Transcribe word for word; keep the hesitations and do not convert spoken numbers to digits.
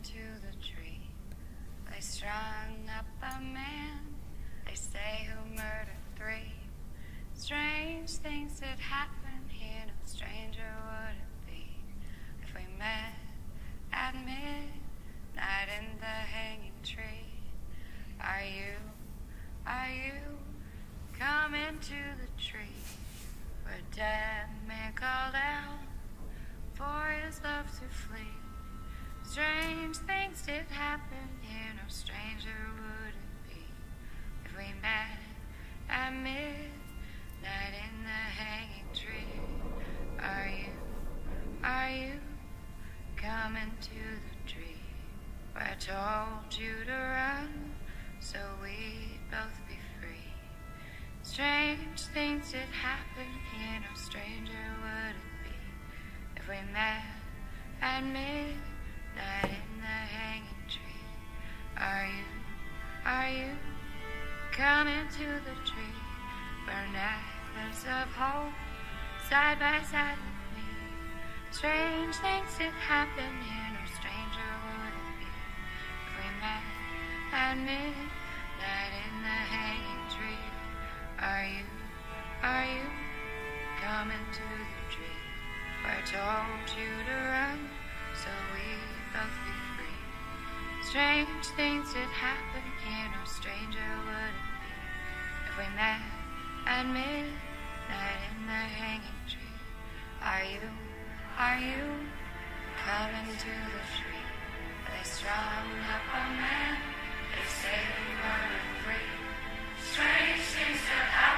into the tree. They strung up a man, they say, who murdered three. Strange things did happen here, no stranger would it be if we met at midnight in the hanging tree. Are you, are you coming to the tree where a dead man called out for his love to flee? Strange things did happen here, no stranger would it be if we met at midnight in the hanging tree. Are you, are you coming to the tree where I told you to run so we'd both be free? Strange things did happen here, no stranger would it be if we met at midnight in the hanging tree. Are you, are you coming to the tree where a necklace of hope side by side with me? Strange things did happen here, no stranger would it be if we met at midnight in the hanging tree. Are you, are you coming to the tree where I told you to run so we'd both be free? Strange things did happen here, no stranger would it be if we met at midnight in the hanging tree. Are you, are you coming to the tree where they strung up a man, they say we murdered three? Strange things that happen